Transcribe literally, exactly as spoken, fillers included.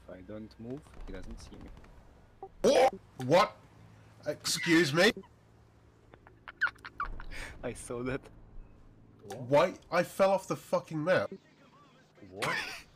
I don't move, he doesn't see me. Oh! What? Excuse me? I saw that. Why? I fell off the fucking map. What?